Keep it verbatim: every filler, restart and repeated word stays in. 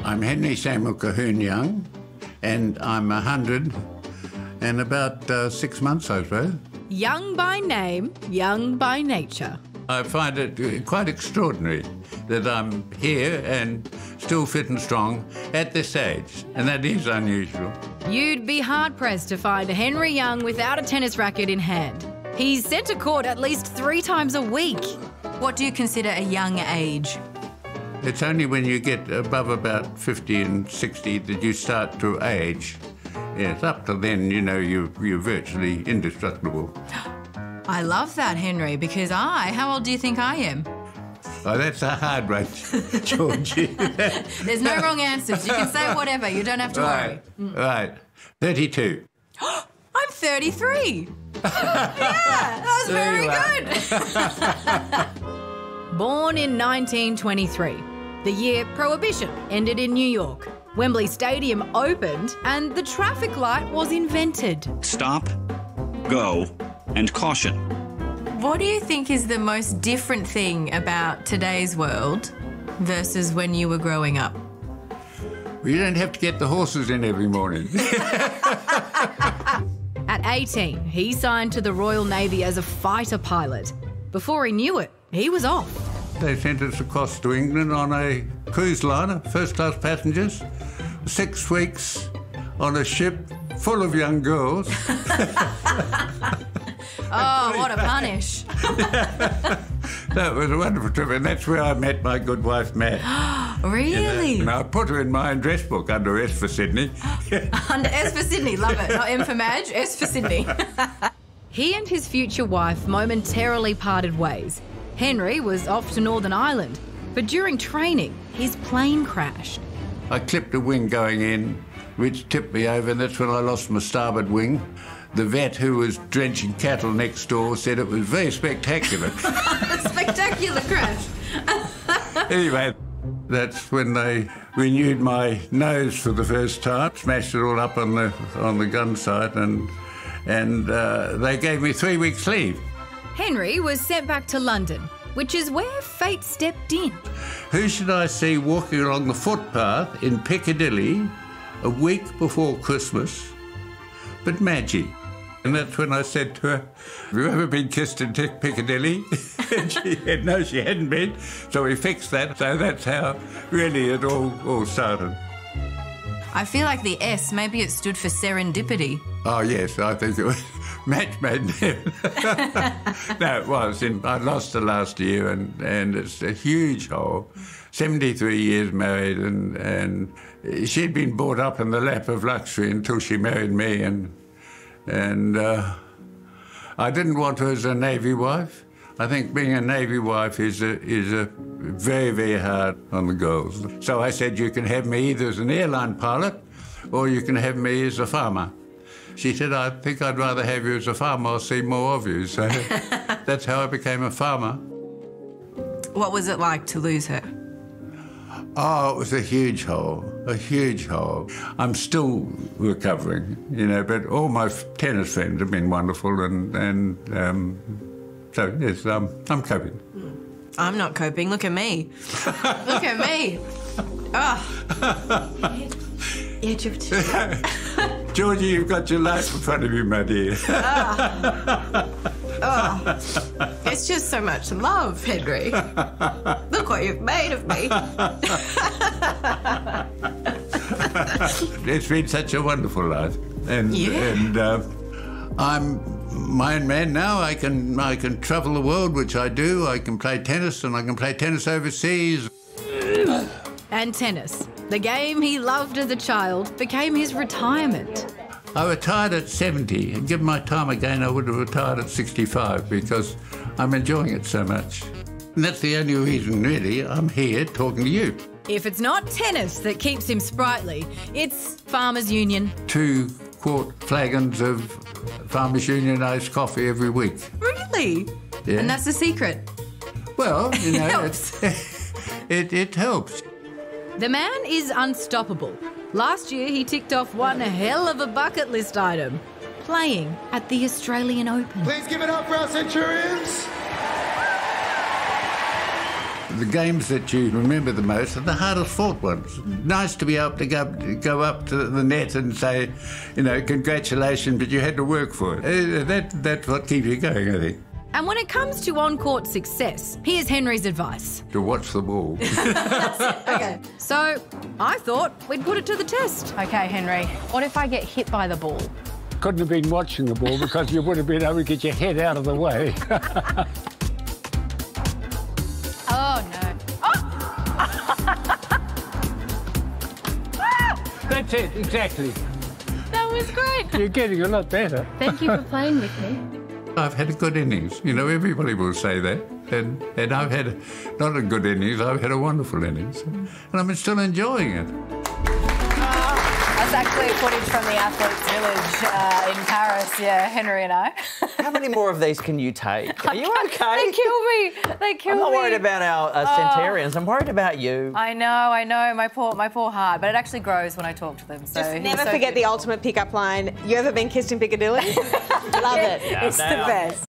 I'm Henry Samuel Cahoon Young, and I'm a hundred and about uh, six months, I suppose. Young by name, young by nature. I find it quite extraordinary that I'm here and still fit and strong at this age, and that is unusual. You'd be hard-pressed to find Henry Young without a tennis racket in hand. He's sent to court at least three times a week. What do you consider a young age? It's only when you get above about fifty and sixty that you start to age. Yes, up till then, you know, you, you're virtually indestructible. I love that, Henry, because I, how old do you think I am? Oh, that's a hard one, Georgie. There's no wrong answers. You can say whatever. You don't have to right, worry. Mm. Right. thirty-two. I'm thirty-three. Yeah, that was very good. Born in nineteen twenty-three, the year Prohibition ended in New York. Wembley Stadium opened and the traffic light was invented. Stop, go, and caution. What do you think is the most different thing about today's world versus when you were growing up? Well, you don't have to get the horses in every morning. At eighteen, he signed to the Royal Navy as a fighter pilot. Before he knew it, he was off. They sent us across to England on a cruise liner, first-class passengers, six weeks on a ship full of young girls. Oh, what a punish. That was a wonderful trip, and that's where I met my good wife, Madge. Really? And, uh, and I put her in my address book under S for Sydney. Under S for Sydney, love it. Not M for Madge, S for Sydney. He and his future wife momentarily parted ways. Henry was off to Northern Ireland, but during training, his plane crashed. I clipped a wing going in, which tipped me over, and that's when I lost my starboard wing. The vet who was drenching cattle next door said it was very spectacular. Spectacular crash. Anyway, that's when they renewed my nose for the first time, smashed it all up on the on the gun sight, and and uh, they gave me three weeks leave. Henry was sent back to London, which is where fate stepped in. Who should I see walking along the footpath in Piccadilly a week before Christmas but Madge? And that's when I said to her, have you ever been kissed in Piccadilly? And she said, no, she hadn't been. So we fixed that. So that's how really it all, all started. I feel like the S, maybe it stood for serendipity. Oh, yes, I think it was match made in heaven. No, it was. In, I lost her last year, and, and it's a huge hole. seventy-three years married, and, and she'd been brought up in the lap of luxury until she married me, and and uh, I didn't want her as a Navy wife. I think being a Navy wife is a, is a very, very hard on the girls. So I said, you can have me either as an airline pilot or you can have me as a farmer. She said, I think I'd rather have you as a farmer. I'll see more of you. So that's how I became a farmer. What was it like to lose her? Oh, it was a huge hole, a huge hole. I'm still recovering, you know, but all my tennis friends have been wonderful, and, and um, so, yes, um, I'm coping. I'm not coping. Look at me. Look at me. Oh. Edge of two. Georgie, you've got your life in front of you, my dear. Oh. Oh. It's just so much love, Henry. Look what you've made of me. It's been such a wonderful life, and yeah. and uh, I'm my own man now. I can I can travel the world, which I do. I can play tennis, and I can play tennis overseas. And tennis, the game he loved as a child, became his retirement. I retired at seventy, and given my time again, I would have retired at sixty-five because I'm enjoying it so much. And that's the only reason, really, I'm here talking to you. If it's not tennis that keeps him sprightly, it's Farmers Union. Two quart flagons of Farmers Union iced coffee every week. Really? Yeah. And that's the secret? Well, you know, helps. It, it, it helps. The man is unstoppable. Last year, he ticked off one hell of a bucket list item, playing at the Australian Open. Please give it up for our Centurions. The games that you remember the most are the hardest fought ones. Nice to be able to go, go up to the net and say, you know, congratulations, but you had to work for it. Uh, that, that's what keeps you going, I think. And when it comes to on-court success, here's Henry's advice. To watch the ball. Okay. So I thought we'd put it to the test. Okay, Henry, what if I get hit by the ball? Couldn't have been watching the ball because you would have been able to get your head out of the way. Oh, no. Oh! That's it, exactly. That was great. You're getting a lot better. Thank you for playing with me. I've had a good innings. You know, everybody will say that. And, and I've had a, not a good innings, I've had a wonderful innings. And I'm still enjoying it. That's actually footage from the Athletes Village uh, in Paris, yeah, Henry and I. How many more of these can you take? Are you okay? They kill me. They kill me. I'm not worried about our uh, centenarians. I'm worried about you. I know, I know, my poor, my poor heart. But it actually grows when I talk to them. So Just never so forget beautiful. the ultimate pickup line. You ever been kissed in Piccadilly? Love it. Yeah, it's now. the best.